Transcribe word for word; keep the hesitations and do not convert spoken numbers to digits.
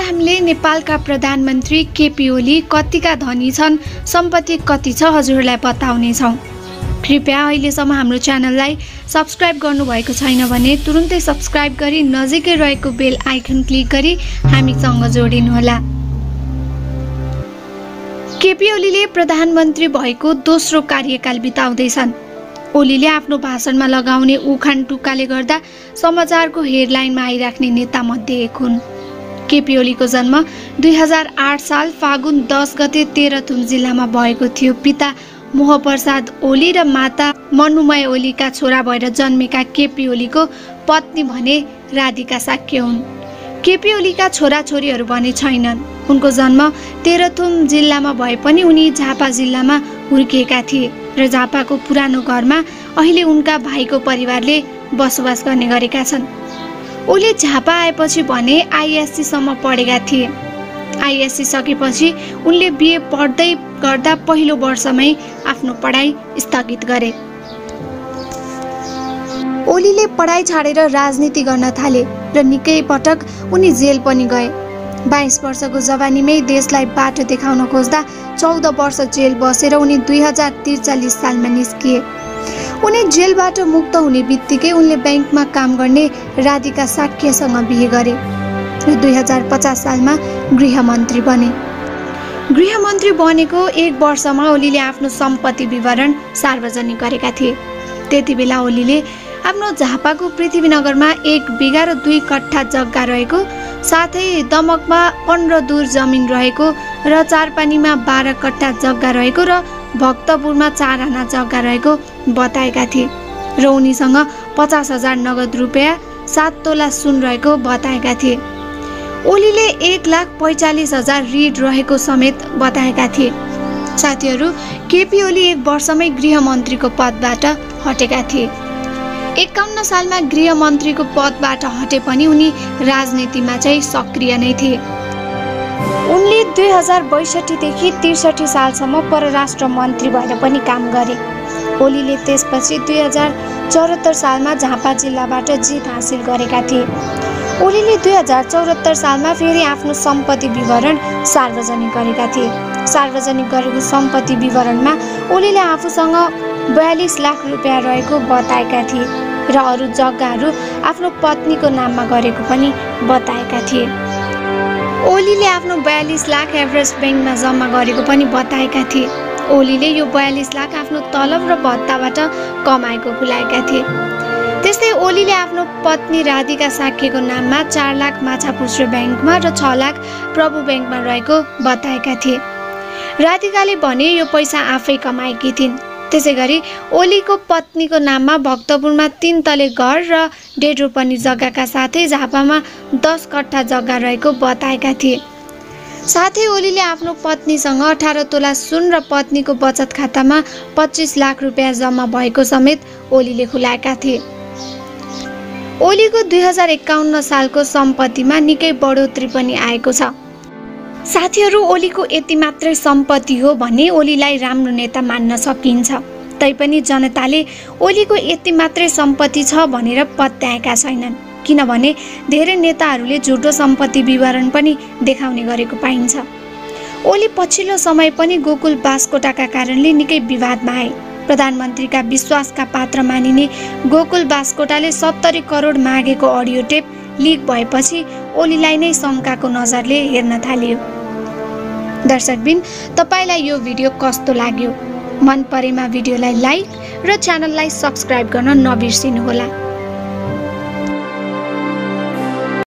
हामीले नेपालका प्रधानमन्त्री केपी ओली कतिका धनी छन्, सम्पत्ति कति छ हजुरलाई बताउने छौं। कृपया अहिलेसम्म हाम्रो च्यानललाई सब्स्क्राइब गर्नुभएको छैन भने तुरुन्तै सब्स्क्राइब गरी नजिकै रहेको बेल आइकन क्लिक गरी हामीसँग जोडिनुहोला। केपी ओलीले प्रधानमन्त्री भएको दोस्रो कार्यकाल बिताउँदैछन्। ओलीले आफ्नो भाषणमा लगाउने उखान टुक्काले गर्दा समाचारको हेडलाइनमा आइराख्ने नेता मध्ये एक हुन्। केपी ओलीको जन्म दुई हजार आठ साल फागुन दस गते तेह्रथुम जिल्लामा भएको थियो। पिता मोहप्रसाद ओली र माता मनुमय ओलीका छोरा भएर जन्मेका केपी ओलीको पत्नी भने राधिका साक्य हुन्। केपी ओलीका छोराछोरीहरू भने छैनन्। उनको जन्म तेह्रथुम जिल्लामा भए पनि उनी झापा जिल्लामा हुर्किएका थिए र झापाको पुरानो घरमा अहिले उनका भाइको परिवारले बसोबास गर्ने गरेका छन्। ओली झापा आएपछि भने आइएससी सम्म पढेका थिए। आइएससी सकेपछि उनले बिए पढ्दै गर्दा पहिलो वर्षमै आफ्नो पढाइ स्थगित गरे। ओलीले पढाइ छाडेर राजनीति गर्न थाले र निकै पटक उनी जेल पनि गए। बाइस वर्षको जवानीमै देशलाई बाटो देखाउन खोज्दा चौध वर्ष जेल बसेर उनी दुई हजार त्रिचालिस सालमा निस्किए। उनी जेलबाट मुक्त हुने बित्तिकै उनले ब्याङ्कमा काम गर्ने राधिका साक्यसँग बिहे गरे र दुई हजार पचास सालमा गृहमन्त्री बने। गृहमन्त्री बनेको एक वर्षमा ओलीले आफ्नो सम्पत्ति विवरण सार्वजनिक गरेका थिए। त्यति बेला ओलीले आफ्नो झापाको पृथ्वीनगरमा एक बिघा र दुई कट्ठा जग्गा रहेको, साथै दमकमा पन्ध्र दूर जमिन रहेको र चारपानीमा बाह्र कट्ठा जग्गा रहेको र भक्तपुरमा चार आना जग्गा रहेको बताएका थिए र उनीसँग पचास हजार नगद रुपियाँ सात तोला सुन रहेको बताएका थिए। ओलीले एक लाख पैँचालिस हजार ऋण रहेको समेत बताएका थिए। साथीहरू, केपी ओली एक वर्षमै गृहमन्त्रीको पदबाट हटेका थिए। एकाउन्न सालमा गृहमन्त्रीको पदबाट हटे पनि उनी राजनीतिमा चाहिँ सक्रिय नै थिए। उनले दुई हजार बैसठीदेखि त्रिसठी सालसम्म परराष्ट्र मन्त्री भएर पनि काम गरे। ओलीले त्यसपछि दुई हजार चौहत्तर सालमा झापा जिल्लाबाट जित हासिल गरेका थिए। ओलीले दुई हजार चौहत्तर सालमा फेरि आफ्नो सम्पत्ति विवरण सार्वजनिक गरेका थिए। सार्वजनिक गरेको सम्पत्ति विवरणमा ओलीले आफूसँग बयालिस लाख रुपियाँ रहेको बताएका थिए र अरू जग्गाहरू आफ्नो पत्नीको नाममा गरेको पनि बताएका थिए। ओलीले आफ्नो बयालिस लाख एभरेस्ट ब्याङ्कमा जम्मा गरेको पनि बताएका थिए। ओलीले यो बयालिस लाख आफ्नो तलब र भत्ताबाट कमाएको खुलाएका थिए। त्यस्तै ओलीले आफ्नो पत्नी राधिका साक्यको नाममा चार लाख माछापुच्छ्रे ब्याङ्कमा र छ लाख प्रभु ब्याङ्कमा रहेको बताएका थिए। राधिकाले भने यो पैसा आफै कमाएकी थिइन्। त्यसै गरी ओलीको पत्नीको नाममा भक्तपुरमा तीन तले घर र डेढ रोपनी जग्गाका साथै झापामा दस कट्ठा जग्गा रहेको बताएका थिए। साथै ओलीले आफ्नो पत्नीसँग अठार तोला सुन र पत्नीको बचत खातामा पच्चिस लाख रुपियाँ जम्मा भएको समेत ओलीले खुलाएका थिए। ओलीको दुई हजार एकाउन्न सालको सम्पत्तिमा निकै बढोत्तरी पनि आएको छ। साथीहरू, ओलीको यति मात्रै सम्पत्ति हो भने ओलीलाई राम्रो नेता मान्न सकिन्छ। तैपनि जनताले ओलीको यति मात्रै सम्पत्ति छ भनेर पत्याएका छैनन्, किनभने धेरै नेताहरूले झुटो सम्पत्ति विवरण पनि देखाउने गरेको पाइन्छ। ओली पछिल्लो समय पनि गोकुल बास्कोटाका कारणले निकै विवादमा आए। प्रधानमन्त्रीका विश्वासका पात्र मानिने गोकुल बास्कोटाले सत्तरी करोड मागेको अडियो टेप लिक भएपछि ओलीलाई नै शङ्काको नजरले हेर्न थालियो। दर्शकबिन, तपाईलाई यो भिडियो कस्तो लाग्यो? मन परेमा भिडियोलाई लाइक र च्यानललाई सब्स्क्राइब गर्न नबिर्सिनुहोला।